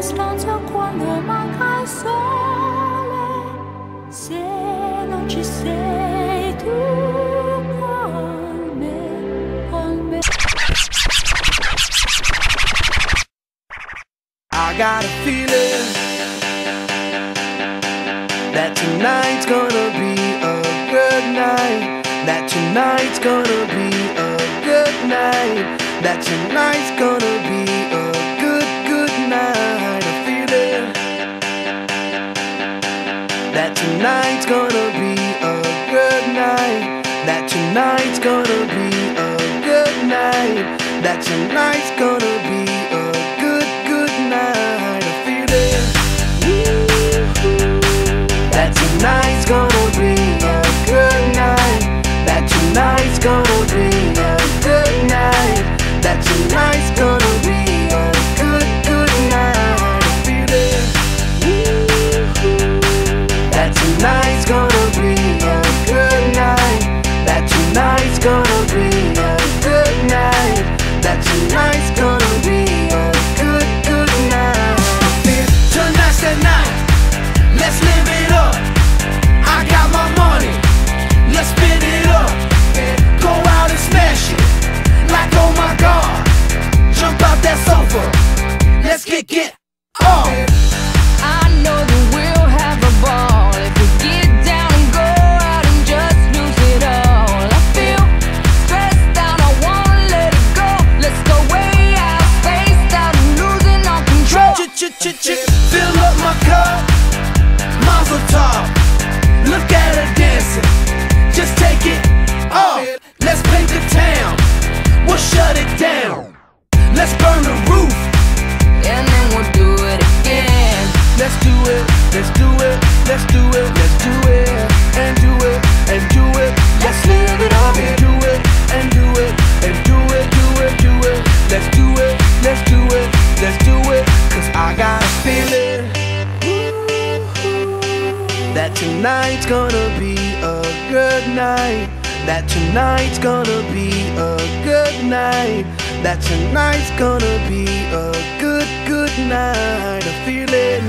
stanza quando manca il sole, se non ci sei tu con me. I got a feeling that tonight's gonna be a good night. That tonight's gonna be a good night. That tonight's gonna be a good night. A feeling that tonight's gonna be a good night. That tonight's gonna be a good night. That tonight's gonna be a good night. A feeling that tonight's gonna be a good night. That tonight's gonna be a good night. That tonight's gonna be a good night. A feeling that tonight's gonna be a good night. That tonight's gonna be a good night. That tonight's gonna be a good night. Tonight's the night. Let's live it up. I got my money. Let's spin it up. Go out and smash it. Like oh my God. Jump out that sofa. Let's get off. I know that we'll have a ball if we get down and go out and just lose it all. I feel stressed out, I wanna let it go. Let's go way out, spaced out and losing all control. Fill up my cup, Mazel tov. Look at her dancing, just take it off. Let's paint the town, we'll shut it down. Let's burn the roof, And then we'll do it again. let's do it, let's do it, let's do it, let's do it, and do it, and do it. Let's live it up and do it, and do it, and do it, do it, do it. Let's do it, let's do it, let's do it. Cause I got a feeling that tonight's gonna be a good night. That tonight's gonna be a good night. That tonight's gonna be a good night. A feeling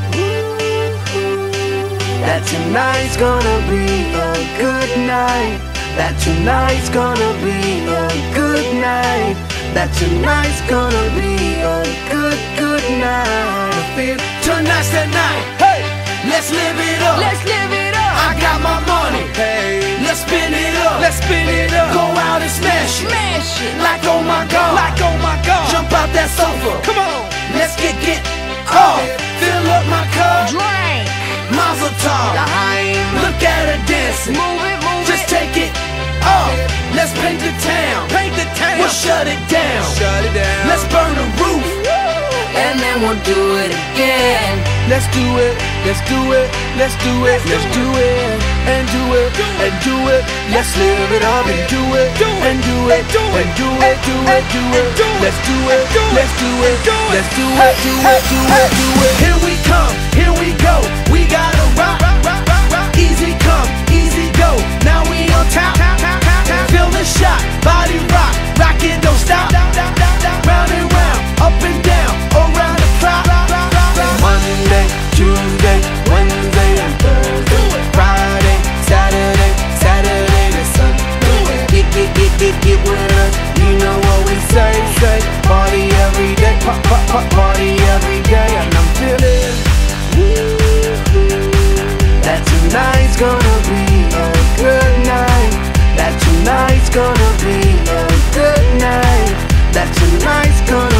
that tonight's gonna be a good night. That tonight's gonna be a good night. That tonight's gonna be a good night. I feel tonight's the night. Hey, let's live it up. Let's live it up. I got my money. Hey, let's spin it up. Let's spin it up. Go out and smash it. Smash it. Like oh my God. Like oh my God. Jump out that sofa. Come on. Let's get off. Fill up my cup. Drink. Mazel tov. L'chaim. Look at her dancing. Move it, move Just it. take it off. Let's paint the town. Paint the town. We'll shut it down. Shut it down. Let's burn the roof. And then we'll do it again. Let's do it. Let's do it. Let's do it. Let's do it. And do it. And do it. Let's live it up and do it. And do it. And do it. Do it. Do it. Let's do it. Let's do it. Let's do it. Do it. Do it. Do it. Here we come. Here we go. We gotta rock. Easy come. Easy go. Now we on top. Feel the shot. Body rock. Rock it. Don't stop. Round and round. Up and down. Around the clock. Monday, Tuesday, Wednesday and Thursday, Friday, Saturday, Saturday to Sunday. Get with us, you know what we say. Party every day, party every day. And I'm feeling that tonight's gonna be a good night. That tonight's gonna be a good night. That tonight's gonna